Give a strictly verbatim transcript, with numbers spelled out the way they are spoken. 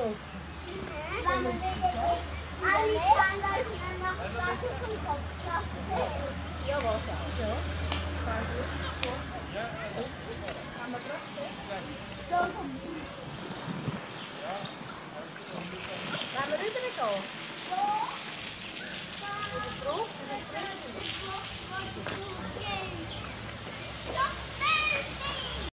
Ja, was zelf. Ja. Gaan we terug? Gaan we nu terug al? Is het droog? Is het droog?